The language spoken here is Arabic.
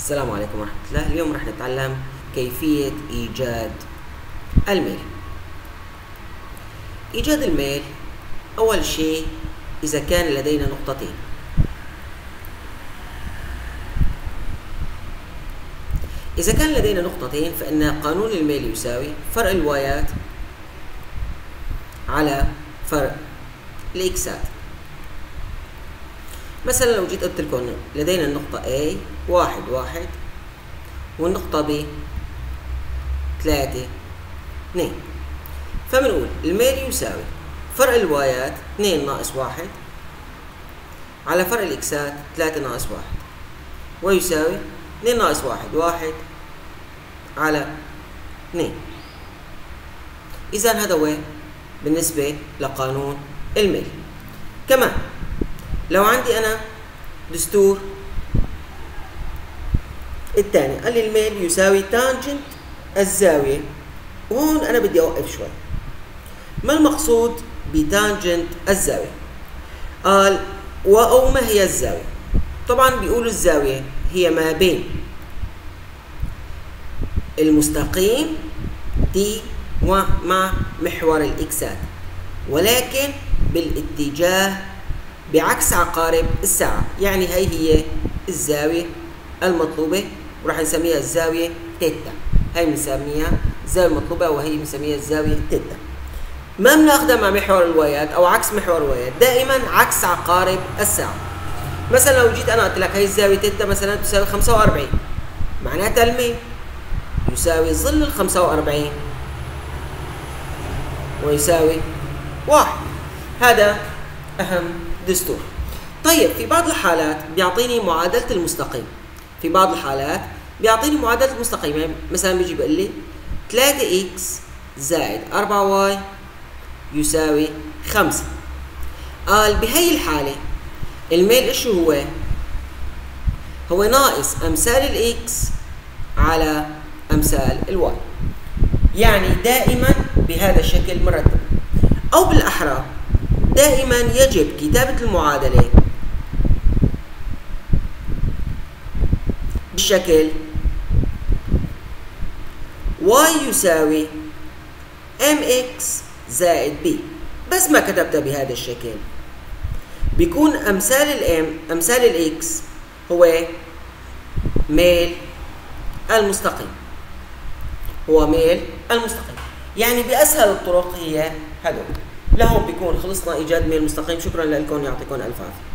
السلام عليكم ورحمة الله. اليوم رح نتعلم كيفية إيجاد الميل. إيجاد الميل أول شيء إذا كان لدينا نقطتين. إذا كان لدينا نقطتين فإن قانون الميل يساوي فرق الوايات على فرق الإكسات. مثلا لو جيت قلت لكم لدينا النقطة A 1 1 والنقطة B 3 2، فبنقول الميل يساوي فرق الوايات 2 ناقص 1 على فرق الإكسات 3 ناقص 1 ويساوي 2 ناقص 1 1 على 2. إذا هذا هو بالنسبة لقانون الميل. كمان لو عندي أنا دستور الثاني قال لي الميل يساوي تانجنت الزاوية، وهون أنا بدي أوقف شوي. ما المقصود بتانجنت الزاوية؟ قال أو ما هي الزاوية؟ طبعا بيقولوا الزاوية هي ما بين المستقيم دي ومع محور الإكسات، ولكن بالاتجاه بعكس عقارب الساعة. يعني هي الزاوية المطلوبة، وراح نسميها الزاوية تيتا. هي بنسميها الزاوية المطلوبة وهي بنسميها الزاوية تيتا. ما بناخدها مع محور الوايات أو عكس محور الوايات، دائما عكس عقارب الساعة. مثلا لو جيت أنا قلت لك هي الزاوية تيتا مثلا تساوي 45، معناتها الميل يساوي ظل ال 45 ويساوي 1. هذا أهم دستور. طيب في بعض الحالات بيعطيني معادلة المستقيم. في بعض الحالات بيعطيني معادلة المستقيم، يعني مثلا بيجي بيقول لي 3x زائد 4y يساوي 5. قال بهي الحالة الميل ايش هو ناقص امثال الاكس على امثال الواي، يعني دائما بهذا الشكل مرتب، او بالاحرى دائما يجب كتابة المعادلة بالشكل y يساوي mx زائد b. بس ما كتبتها بهذا الشكل بيكون امثال الاكس هو ميل المستقيم، يعني بأسهل الطرق هي هدول. لهم بيكون خلصنا إيجاد ميل مستقيم. شكرا لكم، يعطيكم ألف عافية.